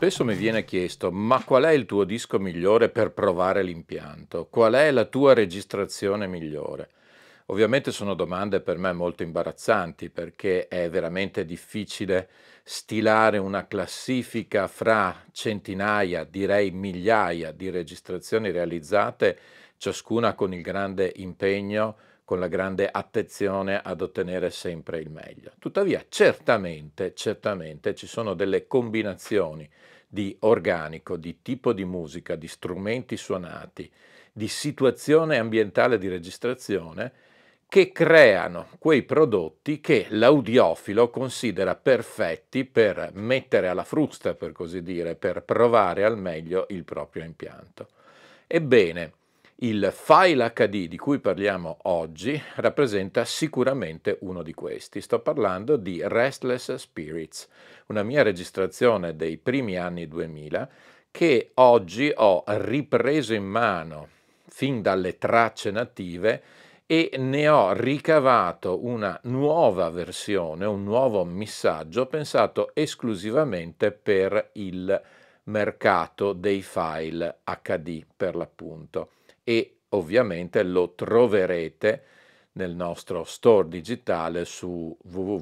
Spesso mi viene chiesto, ma qual è il tuo disco migliore per provare l'impianto? Qual è la tua registrazione migliore? Ovviamente sono domande per me molto imbarazzanti perché è veramente difficile stilare una classifica fra centinaia, direi migliaia di registrazioni realizzate, ciascuna con il grande impegno, con la grande attenzione ad ottenere sempre il meglio. Tuttavia, certamente ci sono delle combinazioni di organico, di tipo di musica, di strumenti suonati, di situazione ambientale di registrazione che creano quei prodotti che l'audiofilo considera perfetti per mettere alla frusta, per così dire, per provare al meglio il proprio impianto. Ebbene, il file HD di cui parliamo oggi rappresenta sicuramente uno di questi. Sto parlando di Restless Spirits, una mia registrazione dei primi anni 2000 che oggi ho ripreso in mano fin dalle tracce native e ne ho ricavato una nuova versione, un nuovo missaggio pensato esclusivamente per il mercato dei file HD per l'appunto e ovviamente lo troverete nel nostro store digitale su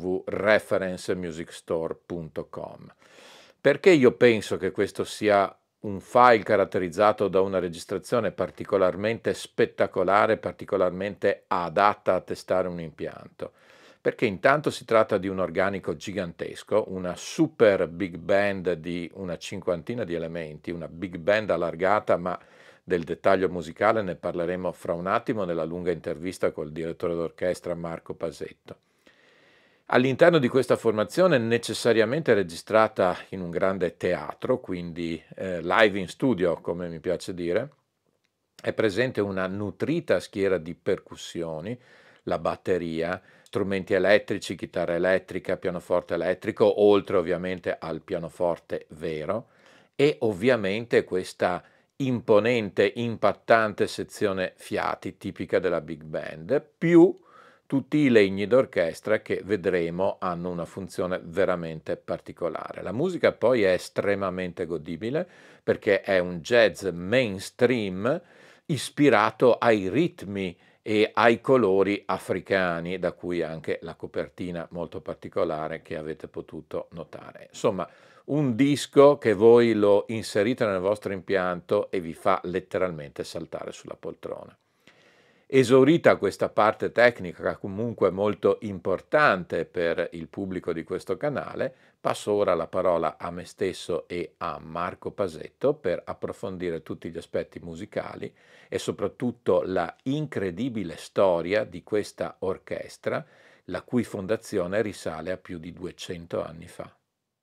www.referencemusicstore.com. Perché io penso che questo sia un file caratterizzato da una registrazione particolarmente spettacolare, particolarmente adatta a testare un impianto? Perché intanto si tratta di un organico gigantesco, una super big band di una cinquantina di elementi, una big band allargata, ma del dettaglio musicale ne parleremo fra un attimo nella lunga intervista col direttore d'orchestra Marco Pasetto. All'interno di questa formazione, necessariamente registrata in un grande teatro, quindi live in studio, come mi piace dire, è presente una nutrita schiera di percussioni, la batteria, strumenti elettrici, chitarra elettrica, pianoforte elettrico, oltre ovviamente al pianoforte vero, e ovviamente questa imponente, impattante sezione fiati tipica della big band, più tutti i legni d'orchestra che vedremo hanno una funzione veramente particolare. La musica poi è estremamente godibile perché è un jazz mainstream ispirato ai ritmi e ai colori africani, da cui anche la copertina molto particolare che avete potuto notare. Insomma, un disco che voi lo inserite nel vostro impianto e vi fa letteralmente saltare sulla poltrona. Esaurita questa parte tecnica, comunque molto importante per il pubblico di questo canale, passo ora la parola a me stesso e a Marco Pasetto per approfondire tutti gli aspetti musicali e soprattutto la incredibile storia di questa orchestra, la cui fondazione risale a più di 200 anni fa.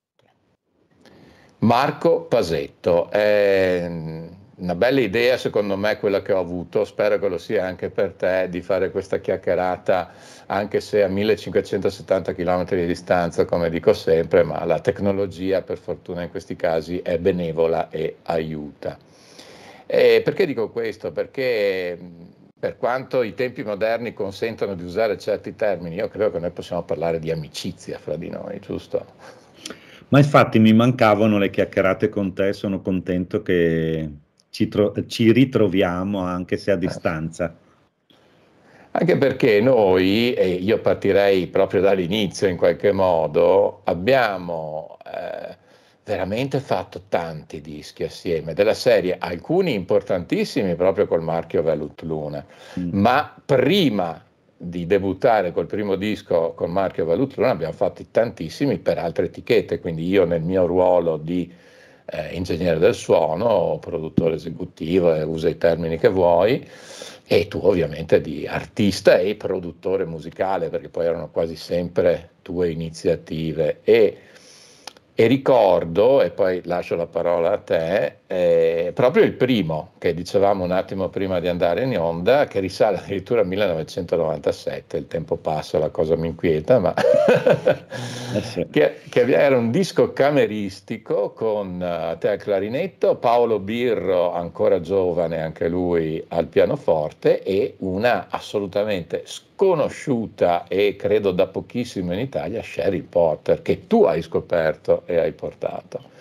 Marco Pasetto, è una bella idea secondo me quella che ho avuto, spero che lo sia anche per te, di fare questa chiacchierata anche se a 1570 km di distanza, come dico sempre, ma la tecnologia per fortuna in questi casi è benevola e aiuta. E perché dico questo? Perché per quanto i tempi moderni consentono di usare certi termini, io credo che noi possiamo parlare di amicizia fra di noi, giusto? Ma infatti mi mancavano le chiacchierate con te, sono contento che ci ritroviamo anche se a distanza. Anche perché noi, e io partirei proprio dall'inizio in qualche modo, abbiamo veramente fatto tanti dischi assieme, della serie, alcuni importantissimi proprio col marchio Velut Luna, ma prima di debuttare col primo disco col marchio Velut Luna abbiamo fatti tantissimi per altre etichette, quindi io nel mio ruolo di ingegnere del suono, produttore esecutivo, usa i termini che vuoi, e tu ovviamente di artista e produttore musicale, perché poi erano quasi sempre tue iniziative. E ricordo, e poi lascio la parola a te, proprio il primo, che dicevamo un attimo prima di andare in onda, che risale addirittura al 1997, il tempo passa, la cosa mi inquieta, ma Sì. che era un disco cameristico con te al clarinetto, Paolo Birro, ancora giovane anche lui, al pianoforte, e una assolutamente sconosciuta e credo da pochissimo in Italia, Cheryl Porter, che tu hai scoperto e hai portato.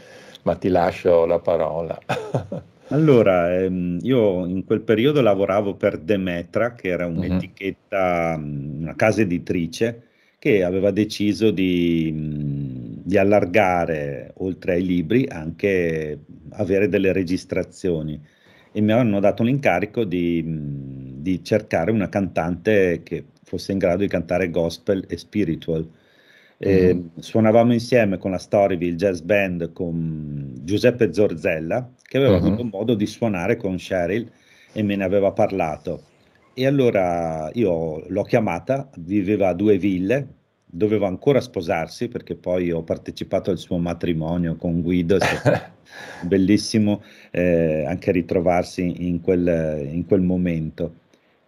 ma ti lascio la parola. Allora, io in quel periodo lavoravo per Demetra, che era Mhm. un'etichetta, una casa editrice, che aveva deciso di allargare, oltre ai libri, anche avere delle registrazioni. E mi hanno dato l'incarico di cercare una cantante che fosse in grado di cantare gospel e spiritual. Mhm. Suonavamo insieme con la Storyville Jazz Band con Giuseppe Zorzella, che aveva avuto Mhm. modo di suonare con Cheryl e me ne aveva parlato. E allora io l'ho chiamata, viveva a Due Ville, doveva ancora sposarsi perché poi ho partecipato al suo matrimonio con Guido, è stato bellissimo anche ritrovarsi in quel momento.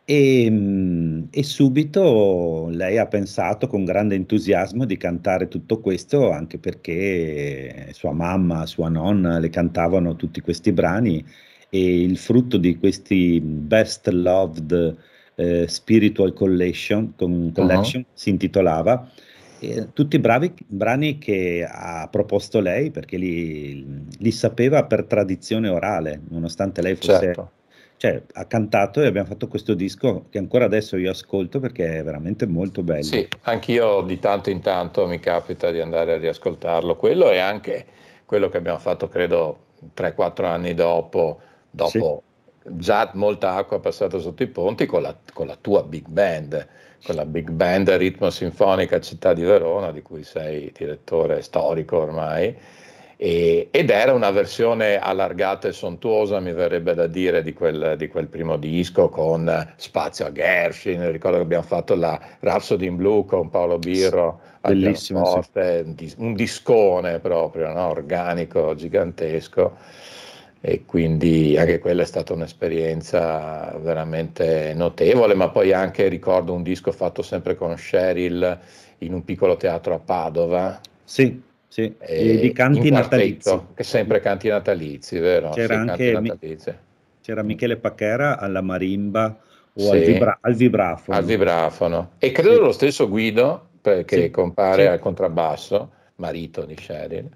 E subito lei ha pensato con grande entusiasmo di cantare tutto questo, anche perché sua mamma, sua nonna le cantavano tutti questi brani e il frutto di questi Best Loved Spiritual Collection, Mhm. Collection si intitolava, tutti brani che ha proposto lei perché li sapeva per tradizione orale, nonostante lei fosse, Certo. cioè ha cantato e abbiamo fatto questo disco che ancora adesso io ascolto perché è veramente molto bello. Sì, anch'io di tanto in tanto mi capita di andare a riascoltarlo. Quello è anche quello che abbiamo fatto, credo, 3-4 anni dopo, Sì, dopo già molta acqua passata sotto i ponti con la tua big band, con la big band Ritmo Sinfonica Città di Verona, di cui sei direttore storico ormai. Ed era una versione allargata e sontuosa, mi verrebbe da dire, di quel primo disco con spazio a Gershwin. Ricordo che abbiamo fatto la Rhapsody in Blue con Paolo Birro al bellissimo, sì. pianoforte, un discone proprio, no? Organico, gigantesco. E quindi anche quella è stata un'esperienza veramente notevole, ma poi anche ricordo un disco fatto sempre con Cheryl in un piccolo teatro a Padova, Sì, sì, e di in canti natalizi. quartetto, che sempre canti natalizi, vero? C'era Sì, canti anche natalizi. c'era Mm. Michele Pachera alla marimba o Sì, al al vibrafono. vibrafono. E credo Sì, lo stesso Guido, che sì, compare sì, al contrabbasso, marito di Sheryl.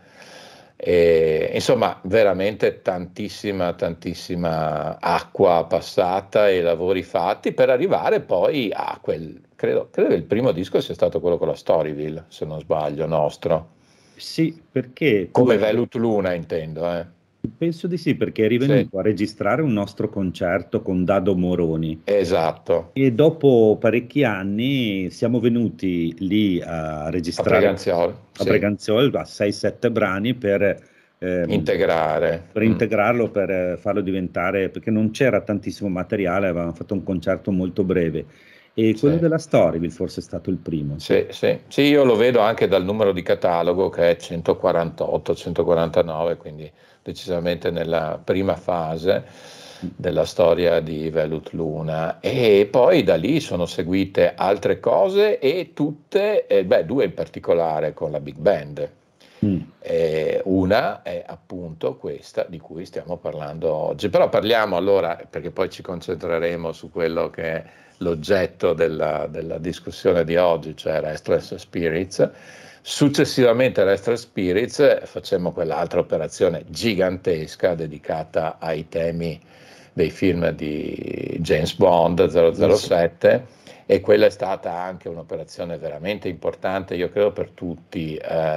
E, insomma, veramente tantissima, tantissima acqua passata e lavori fatti per arrivare poi a credo che il primo disco sia stato quello con la Storyville, se non sbaglio, nostro. sì, perché tu Come Velut Luna, intendo, eh. penso di sì, perché eri Sì, venuto a registrare un nostro concerto con Dado Moroni esatto. e dopo parecchi anni siamo venuti lì a A registrare Preganziol, a sì. Breganziol a 6-7 brani ehm, Integrare. per Mm. integrarlo, per farlo diventare, perché non c'era tantissimo materiale, avevamo fatto un concerto molto breve. E quello Sì. della Storyville forse è stato il primo, sì. Sì, sì, sì, io lo vedo anche dal numero di catalogo che è 148, 149, quindi decisamente nella prima fase della storia di Velut Luna. E poi da lì sono seguite altre cose e tutte, beh, due in particolare con la Big Band. Mm. Una è appunto questa di cui stiamo parlando oggi, però parliamo allora, perché poi ci concentreremo su quello che è l'oggetto della discussione di oggi, cioè Restless Spirits. Successivamente a Restless Spirits facciamo quell'altra operazione gigantesca dedicata ai temi dei film di James Bond Sì. 007 e quella è stata anche un'operazione veramente importante, io credo per tutti.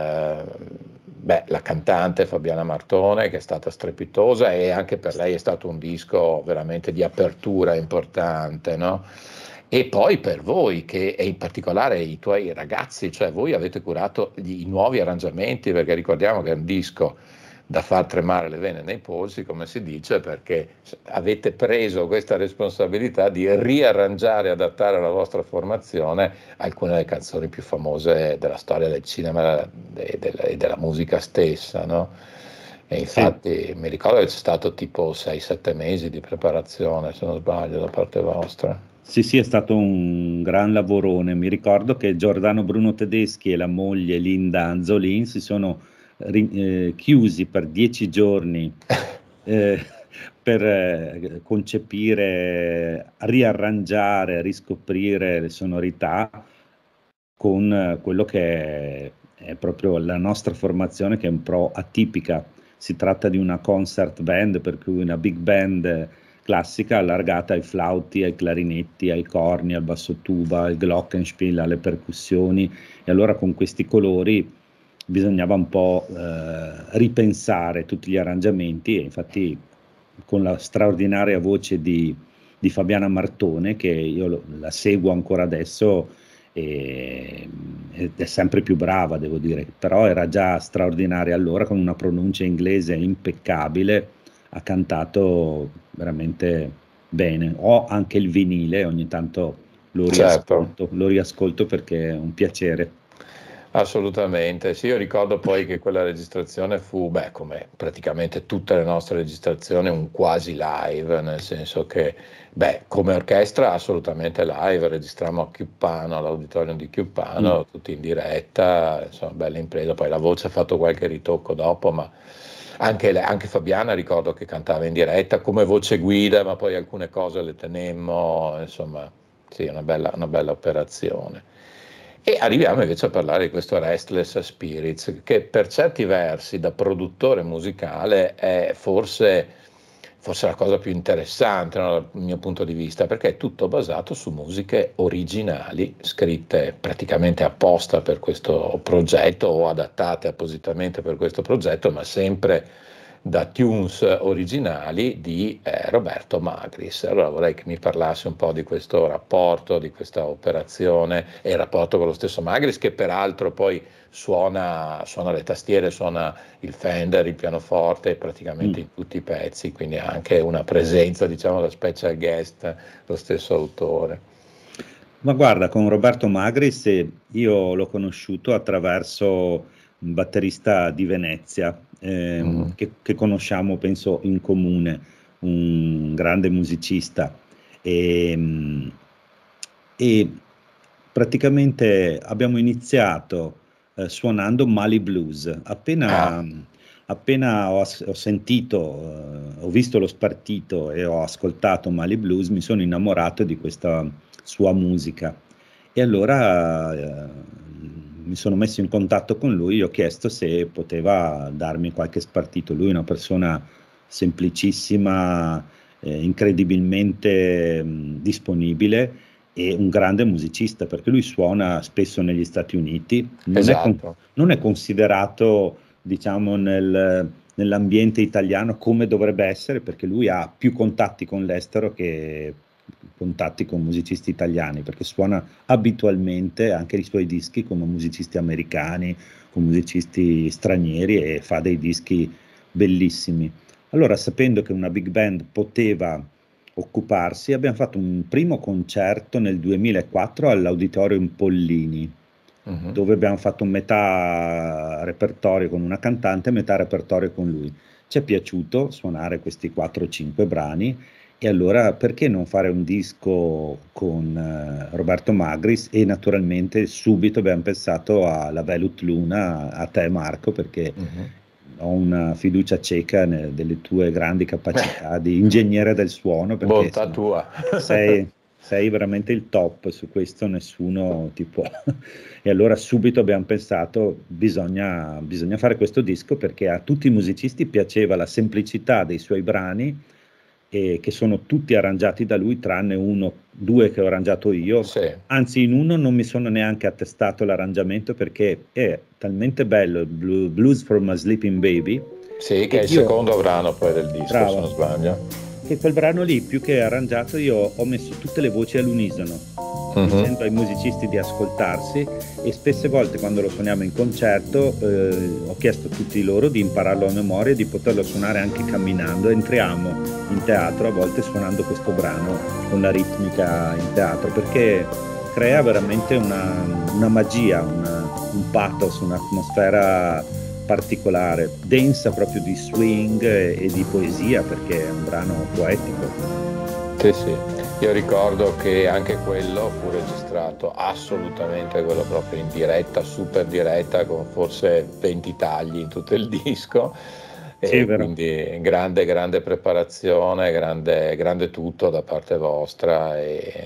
Beh, la cantante Fabiana Martone, che è stata strepitosa, e anche per lei è stato un disco veramente di apertura importante, no? E poi per voi, e in particolare i tuoi ragazzi, cioè voi avete curato i nuovi arrangiamenti, perché ricordiamo che è un disco da far tremare le vene nei polsi, come si dice, perché avete preso questa responsabilità di riarrangiare e adattare alla vostra formazione alcune delle canzoni più famose della storia del cinema e della musica stessa, no? E Sì. infatti mi ricordo che c'è stato tipo 6-7 mesi di preparazione, se non sbaglio, da parte vostra. Sì, sì, è stato un gran lavorone. Mi ricordo che Giordano Bruno Tedeschi e la moglie Linda Anzolin si sono chiusi per 10 giorni eh, per concepire, riarrangiare, riscoprire le sonorità con quello che è proprio la nostra formazione, che è un po' atipica si tratta di una concert band, per cui una big band classica allargata ai flauti, ai clarinetti, ai corni, al basso tuba, al glockenspiel, alle percussioni, e allora con questi colori bisognava un po' ripensare tutti gli arrangiamenti, e infatti con la straordinaria voce di Fabiana Martone, che io la seguo ancora adesso, ed è sempre più brava, devo dire, però era già straordinaria allora, con una pronuncia inglese impeccabile, ha cantato veramente bene. Ho anche il vinile, ogni tanto Certo. lo riascolto perché è un piacere. Assolutamente, sì, io ricordo poi che quella registrazione fu, beh, come praticamente tutte le nostre registrazioni, un quasi live, nel senso che, beh, come orchestra assolutamente live, registrammo a Chiuppano, all'auditorium di Mm. Chiuppano, tutti in diretta, insomma, bella impresa, poi la voce ha fatto qualche ritocco dopo, ma anche Fabiana ricordo che cantava in diretta come voce guida, ma poi alcune cose le tenemmo, insomma, sì, una bella operazione. E arriviamo invece a parlare di questo Restless Spirits, che per certi versi da produttore musicale è forse la cosa più interessante, no, dal mio punto di vista, perché è tutto basato su musiche originali, scritte praticamente apposta per questo progetto o adattate appositamente per questo progetto, ma sempre da tunes originali di Roberto Magris. Allora vorrei che mi parlassi un po' di questo rapporto, di questa operazione e il rapporto con lo stesso Magris, che peraltro poi suona le tastiere, suona il Fender, il pianoforte praticamente Mm. in tutti i pezzi, quindi ha anche una presenza, diciamo, da special guest, lo stesso autore. Ma guarda, con Roberto Magris io l'ho conosciuto attraverso un batterista di Venezia, Mhm. che conosciamo, penso, in comune, un grande musicista. E, e praticamente abbiamo iniziato suonando Mali Blues. Ah, Appena ho sentito, ho visto lo spartito e ho ascoltato Mali Blues, mi sono innamorato di questa sua musica. E allora mi sono messo in contatto con lui, gli ho chiesto se poteva darmi qualche spartito. Lui è una persona semplicissima, incredibilmente disponibile, e un grande musicista, perché lui suona spesso negli Stati Uniti, esatto. non è considerato, diciamo, nell'ambiente italiano come dovrebbe essere, perché lui ha più contatti con l'estero che contatti con musicisti italiani, perché suona abitualmente anche i suoi dischi come musicisti americani, con musicisti stranieri, e fa dei dischi bellissimi. Allora, sapendo che una big band poteva occuparsi, abbiamo fatto un primo concerto nel 2004 all'Auditorium Pollini, Mhm. dove abbiamo fatto metà repertorio con una cantante e metà repertorio con lui. Ci è piaciuto suonare questi 4-5 brani, e allora perché non fare un disco con Roberto Magris? E naturalmente subito abbiamo pensato alla Velut Luna, a te Marco, perché Mhm. ho una fiducia cieca delle tue grandi capacità di ingegnere del suono, perché Bontà insomma, tua. sei, sei veramente il top, su questo nessuno ti può. E allora subito abbiamo pensato, bisogna fare questo disco, perché a tutti i musicisti piaceva la semplicità dei suoi brani, e che sono tutti arrangiati da lui, tranne uno, due che ho arrangiato io. Sì, Anzi, in uno non mi sono neanche attestato l'arrangiamento, perché è talmente bello il Blues from a Sleeping Baby, sì, che che è il io, secondo brano poi del disco, se brava, non sbaglio. che quel brano lì, più che arrangiato, io ho messo tutte le voci all'unisono, Mhm. dicendo ai musicisti di ascoltarsi, e spesse volte quando lo suoniamo in concerto ho chiesto a tutti loro di impararlo a memoria e di poterlo suonare anche camminando. Entriamo in teatro a volte suonando questo brano con la ritmica in teatro, perché crea veramente una magia, un pathos, un'atmosfera particolare, densa proprio di swing e di poesia, perché è un brano poetico. Sì, sì. Io ricordo che anche quello fu registrato assolutamente, quello proprio in diretta, super diretta, con forse 20 tagli in tutto il disco, Sì, è e vero. quindi grande, grande preparazione, grande, grande tutto da parte vostra,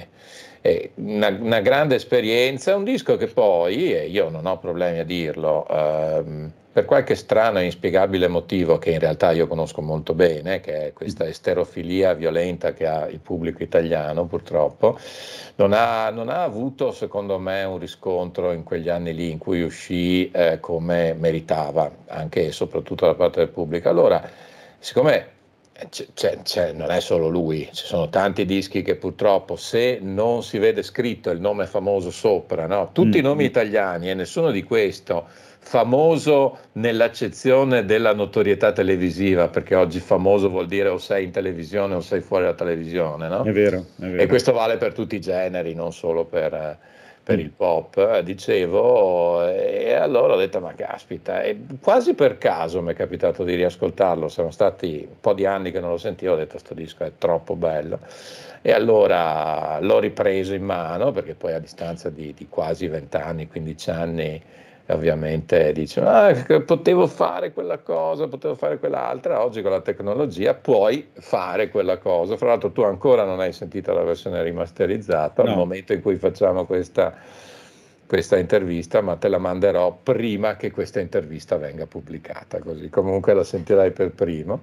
e una grande esperienza, un disco che poi, e io non ho problemi a dirlo, per qualche strano e inspiegabile motivo, che in realtà io conosco molto bene, che è questa esterofilia violenta che ha il pubblico italiano, purtroppo, non ha avuto, secondo me, un riscontro in quegli anni lì in cui uscì come meritava, anche e soprattutto da parte del pubblico. Allora, siccome non è solo lui, ci sono tanti dischi che purtroppo, se non si vede scritto il nome famoso sopra, no? Tutti i nomi italiani e nessuno di questo famoso nell'accezione della notorietà televisiva, perché oggi famoso vuol dire o sei in televisione o sei fuori dalla televisione, no? È vero, è E vero. questo vale per tutti i generi, non solo per il pop, dicevo, e allora ho detto, ma caspita, e quasi per caso mi è capitato di riascoltarlo, sono stati un po' di anni che non lo sentivo, ho detto, sto disco è troppo bello, e allora l'ho ripreso in mano, perché poi a distanza di quasi 20 anni, 15 anni, ovviamente dice, potevo fare quella cosa, potevo fare quell'altra. Oggi con la tecnologia puoi fare quella cosa. Fra l'altro tu ancora non hai sentito la versione rimasterizzata al No. momento in cui facciamo questa intervista, ma te la manderò prima che questa intervista venga pubblicata, così comunque la sentirai per primo.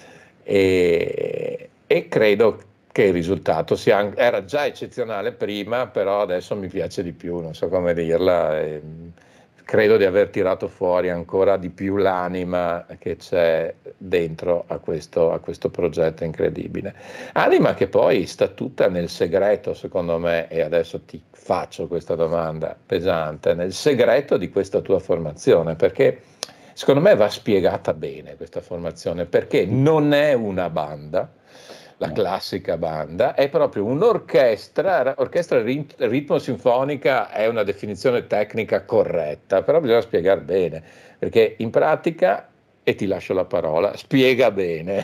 E credo che il risultato era già eccezionale prima, però adesso mi piace di più, non so come dirla. Credo di aver tirato fuori ancora di più l'anima che c'è dentro a questo progetto incredibile. Anima che poi sta tutta nel segreto, secondo me, e adesso ti faccio questa domanda pesante, nel segreto di questa tua formazione, perché secondo me va spiegata bene questa formazione, perché non è una banda, la classica banda, è proprio un'orchestra, orchestra ritmo sinfonica è una definizione tecnica corretta, però bisogna spiegare bene, perché in pratica, e ti lascio la parola, spiega bene.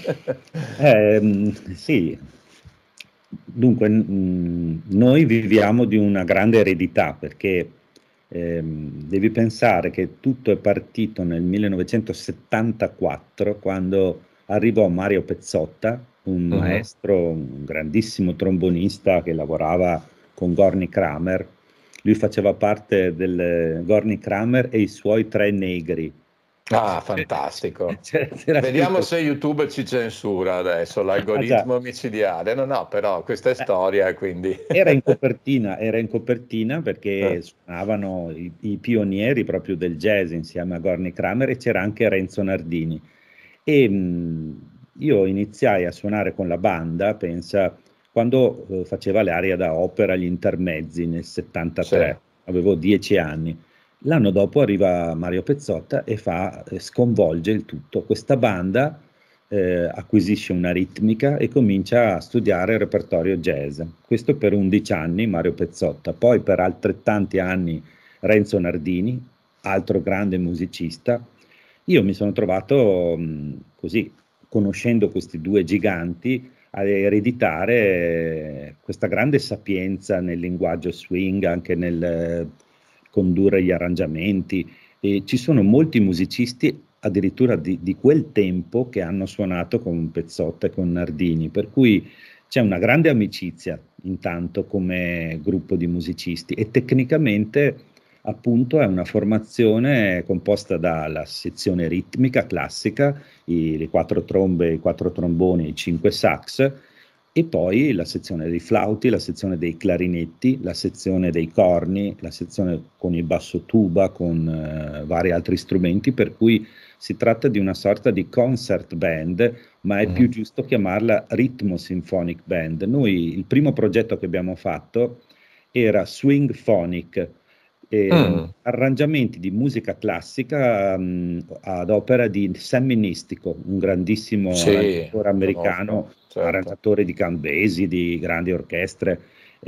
Sì, dunque noi viviamo di una grande eredità perché devi pensare che tutto è partito nel 1974 quando arrivò Mario Pezzotta, un maestro, un grandissimo trombonista che lavorava con Gorny Kramer. Lui faceva parte del Gorny Kramer e i suoi tre negri. Ah, fantastico. C'era Vediamo scritto. se YouTube ci censura adesso, Ah, già. l'algoritmo micidiale. No, però questa è storia, quindi... Era in copertina perché suonavano i pionieri proprio del jazz insieme a Gorny Kramer e c'era anche Renzo Nardini. E io iniziai a suonare con la banda, pensa, quando faceva le arie da opera, gli intermezzi nel 73, avevo 10 anni. L'anno dopo arriva Mario Pezzotta e sconvolge il tutto. Questa banda acquisisce una ritmica e comincia a studiare il repertorio jazz. Questo per 11 anni Mario Pezzotta, poi per altrettanti anni Renzo Nardini, altro grande musicista. Io mi sono trovato così, conoscendo questi due giganti, a ereditare questa grande sapienza nel linguaggio swing, anche nel condurre gli arrangiamenti. E ci sono molti musicisti addirittura di quel tempo che hanno suonato con Pezzotta e con Nardini, per cui c'è una grande amicizia intanto come gruppo di musicisti e tecnicamente appunto è una formazione composta dalla sezione ritmica classica, le quattro trombe, i quattro tromboni, i cinque sax, e poi la sezione dei flauti, la sezione dei clarinetti, la sezione dei corni, la sezione con il basso tuba, con vari altri strumenti, per cui si tratta di una sorta di concert band, ma è più giusto chiamarla Ritmo Symphonic Band. Noi il primo progetto che abbiamo fatto era Swing Phonic, arrangiamenti di musica classica ad opera di Sammy Nistico, un grandissimo arrangiatore americano, arrangiatore di Count Basie, di grandi orchestre,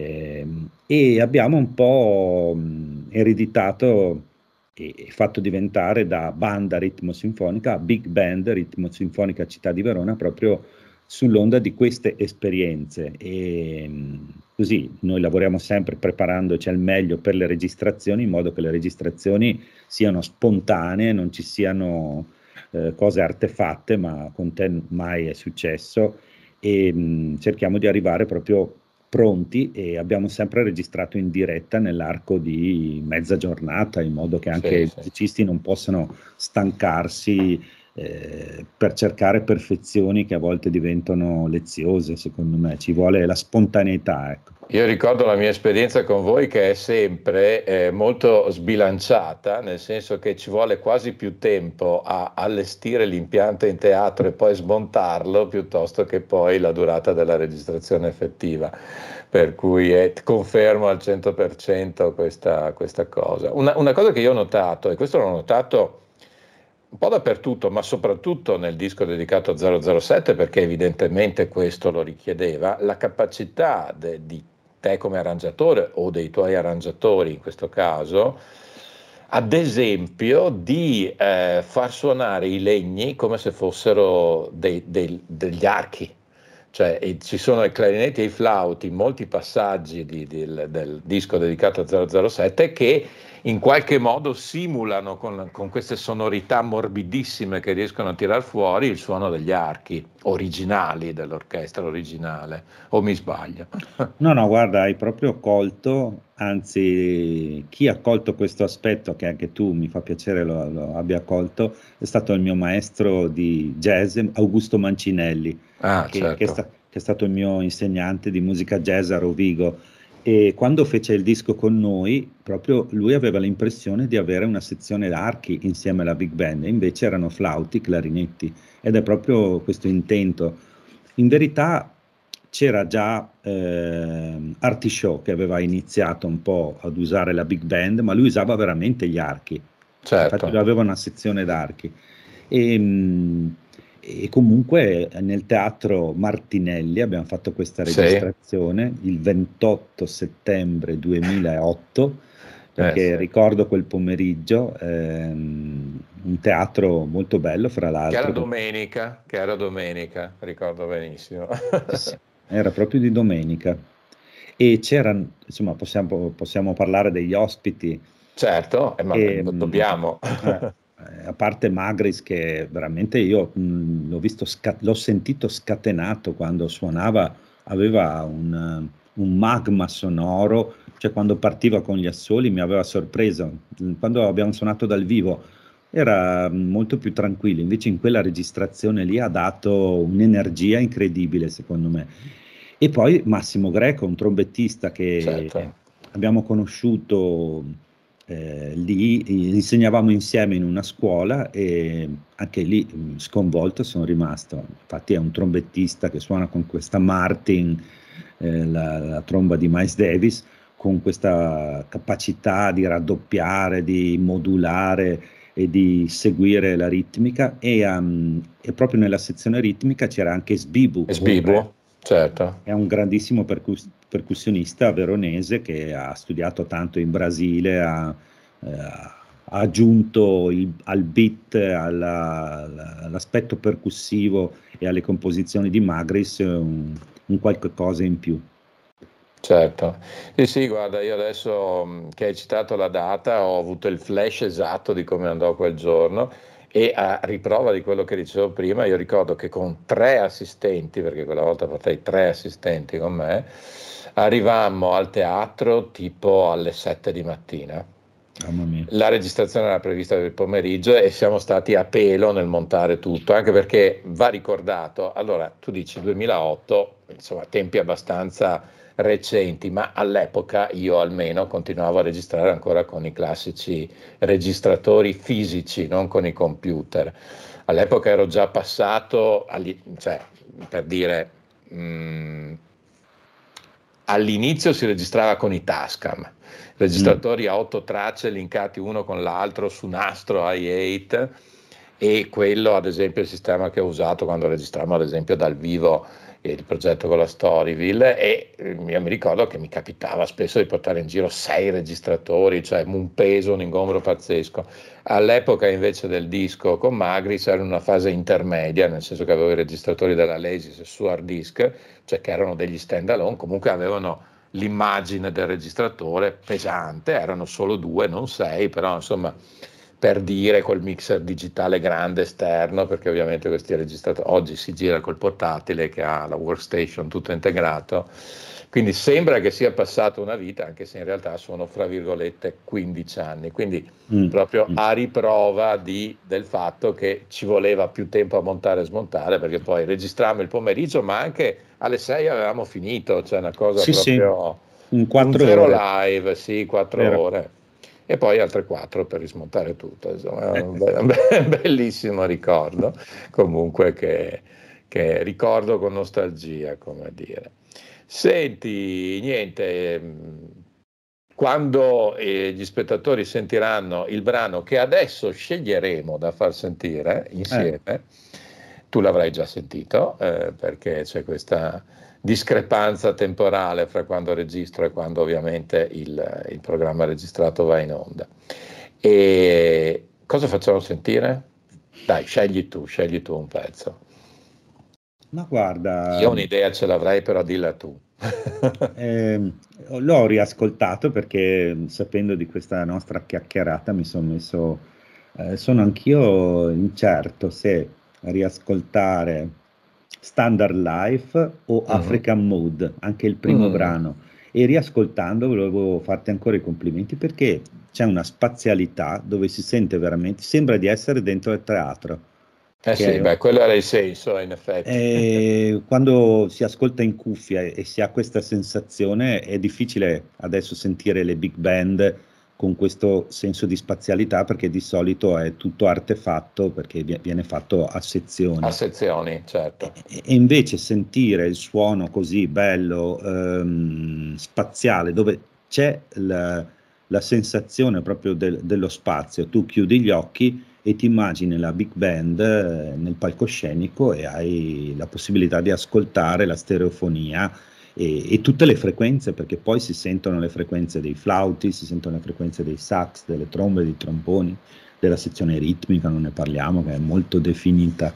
e abbiamo un po' ereditato e fatto diventare da banda ritmo sinfonica a big band ritmo sinfonica Città di Verona proprio sull'onda di queste esperienze. E così noi lavoriamo sempre preparandoci al meglio per le registrazioni, in modo che le registrazioni siano spontanee, non ci siano cose artefatte, ma con te mai è successo, e cerchiamo di arrivare proprio pronti, e abbiamo sempre registrato in diretta nell'arco di mezza giornata, in modo che anche i musicisti non possano stancarsi per cercare perfezioni che a volte diventano leziose. Secondo me ci vuole la spontaneità, ecco. Io ricordo la mia esperienza con voi, che è sempre molto sbilanciata, nel senso che ci vuole quasi più tempo a allestire l'impianto in teatro e poi smontarlo, piuttosto che poi la durata della registrazione effettiva. Per cui confermo al 100% questa cosa. Una cosa che io ho notato, e questo l'ho notato un po' dappertutto, ma soprattutto nel disco dedicato a 007, perché evidentemente questo lo richiedeva, la capacità di te come arrangiatore, o dei tuoi arrangiatori in questo caso, ad esempio di far suonare i legni come se fossero degli archi. Cioè, ci sono i clarinetti e i flauti in molti passaggi del disco dedicato a 007 che in qualche modo simulano con queste sonorità morbidissime che riescono a tirar fuori il suono degli archi originali dell'orchestra originale, o mi sbaglio? No, guarda, hai proprio colto, anzi, chi ha colto questo aspetto, che anche tu mi fa piacere lo abbia colto, è stato il mio maestro di jazz, Augusto Mancinelli, Certo. che è stato il mio insegnante di musica jazz a Rovigo. E quando fece il disco con noi, proprio lui aveva l'impressione di avere una sezione d'archi insieme alla big band, e invece erano flauti, clarinetti, ed è proprio questo intento. In verità c'era già Artishaw, che aveva iniziato un po' ad usare la big band, ma lui usava veramente gli archi. Certo. Infatti lui aveva una sezione d'archi. E comunque nel teatro Martinelli abbiamo fatto questa registrazione il 28 settembre 2008, perché ricordo quel pomeriggio, un teatro molto bello, fra l'altro. Che era domenica, ricordo benissimo. Sì, era proprio di domenica. E c'erano, insomma, possiamo parlare degli ospiti. Certo, ma dobbiamo. A parte Magris, che veramente io l'ho sentito scatenato quando suonava, aveva un magma sonoro, cioè quando partiva con gli assoli mi aveva sorpreso. Quando abbiamo suonato dal vivo era molto più tranquillo, invece in quella registrazione lì ha dato un'energia incredibile, secondo me. E poi Massimo Greco, un trombettista che abbiamo conosciuto lì, insegnavamo insieme in una scuola, e anche lì sconvolto sono rimasto. Infatti è un trombettista che suona con questa Martin, la tromba di Miles Davis, con questa capacità di raddoppiare, di modulare e di seguire la ritmica, e proprio nella sezione ritmica c'era anche Sbibu, certo. è un grandissimo percussionista veronese che ha studiato tanto in Brasile, ha aggiunto al beat, all'aspetto percussivo e alle composizioni di Magris un qualche cosa in più. Certo, sì, guarda, io adesso che hai citato la data ho avuto il flash esatto di come andò quel giorno, e a riprova di quello che dicevo prima, io ricordo che con 3 assistenti, perché quella volta portai 3 assistenti con me, arrivammo al teatro tipo alle 7 di mattina. Mamma mia. La registrazione era prevista per il pomeriggio e siamo stati a pelo nel montare tutto, anche perché va ricordato, allora tu dici 2008, insomma tempi abbastanza recenti, ma all'epoca io almeno continuavo a registrare ancora con i classici registratori fisici, non con i computer. All'epoca ero già passato, cioè, per dire, all'inizio si registrava con i Tascam, registratori a 8 tracce linkati uno con l'altro su nastro i8, e quello ad esempio è il sistema che ho usato quando registravamo ad esempio dal vivo il progetto con la Storyville, e io mi ricordo che mi capitava spesso di portare in giro 6 registratori, cioè un peso, un ingombro pazzesco. All'epoca invece del disco con Magris ero in una fase intermedia, nel senso che avevo i registratori della Lasys su hard disk, cioè che erano degli stand alone, comunque avevano l'immagine del registratore pesante, erano solo 2, non 6, però insomma per dire col mixer digitale grande esterno, perché ovviamente questi registratori oggi si gira col portatile che ha la workstation tutto integrato, quindi sembra che sia passata una vita, anche se in realtà sono fra virgolette 15 anni, quindi proprio a riprova del fatto che ci voleva più tempo a montare e smontare, perché poi registravamo il pomeriggio, ma anche alle 6 avevamo finito, cioè una cosa proprio in 4 un zero ore. live, sì, 4 Vero. ore. E poi altre 4 per rismontare tutto, insomma, è un bellissimo ricordo, comunque che ricordo con nostalgia, come dire. Senti, niente, quando gli spettatori sentiranno il brano che adesso sceglieremo da far sentire insieme, tu l'avrai già sentito, perché c'è questa discrepanza temporale fra quando registro e quando ovviamente il programma registrato va in onda. E cosa facciamo sentire? Dai, scegli tu un pezzo. Ma guarda, Io un'idea ce l'avrei, però dilla tu. l'ho riascoltato perché sapendo di questa nostra chiacchierata mi sono messo, sono anch'io incerto se riascoltare Standard Life o African Mood, anche il primo brano, e riascoltando volevo farti ancora i complimenti perché c'è una spazialità dove si sente veramente, sembra di essere dentro il teatro. Sì, beh, quello era il senso, in effetti. Quando si ascolta in cuffia e si ha questa sensazione, è difficile adesso sentire le big band con questo senso di spazialità, perché di solito è tutto artefatto, perché viene fatto a sezioni. A sezioni, certo. E invece sentire il suono così bello, spaziale, dove c'è la sensazione proprio dello spazio, tu chiudi gli occhi e ti immagini la big band nel palcoscenico e hai la possibilità di ascoltare la stereofonia e tutte le frequenze, perché poi si sentono le frequenze dei flauti, si sentono le frequenze dei sax, delle trombe, dei tromboni, della sezione ritmica, non ne parliamo, che è molto definita.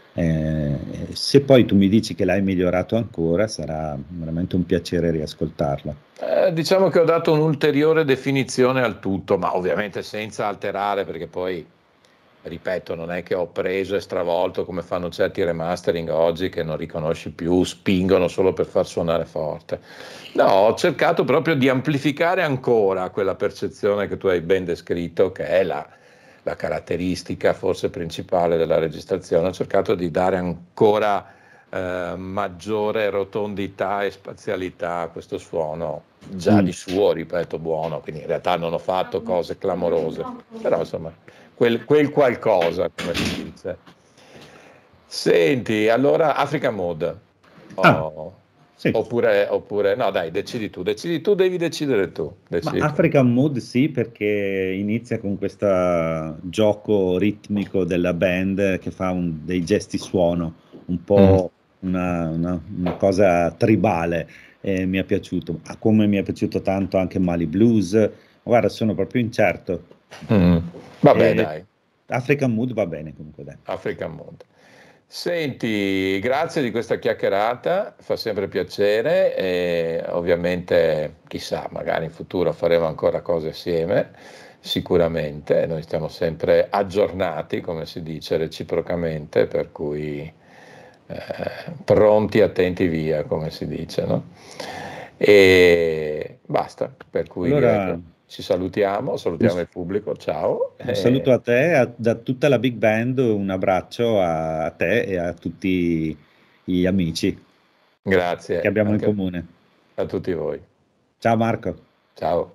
Se poi tu mi dici che l'hai migliorato ancora, sarà veramente un piacere riascoltarla. Diciamo che ho dato un'ulteriore definizione al tutto, ma ovviamente senza alterare, perché poi, ripeto, non è che ho preso e stravolto come fanno certi remastering oggi che non riconosci più, spingono solo per far suonare forte. No, ho cercato proprio di amplificare ancora quella percezione che tu hai ben descritto, che è la caratteristica forse principale della registrazione. Ho cercato di dare ancora maggiore rotondità e spazialità a questo suono, già di suo, ripeto, buono, quindi in realtà non ho fatto cose clamorose, però insomma quel qualcosa, come si dice. Senti, allora African Mode sì. oppure no, dai, decidi tu, devi decidere tu. Ma African Mood sì, perché inizia con questo gioco ritmico della band che fa dei gesti suono, un po' una cosa tribale, mi è piaciuto, come mi è piaciuto tanto anche Mali Blues. Guarda, sono proprio incerto. Vabbè, dai. African Mood va bene comunque, dai. African Mood. Senti, grazie di questa chiacchierata, fa sempre piacere e ovviamente chissà, magari in futuro faremo ancora cose assieme, sicuramente, noi stiamo sempre aggiornati, come si dice, reciprocamente, per cui pronti, attenti via, come si dice, no? E basta, per cui allora, direi che ci salutiamo il pubblico, ciao. Un saluto a te, da tutta la Big Band, un abbraccio a te e a tutti gli amici Grazie che abbiamo in comune. A tutti voi. Ciao Marco. Ciao.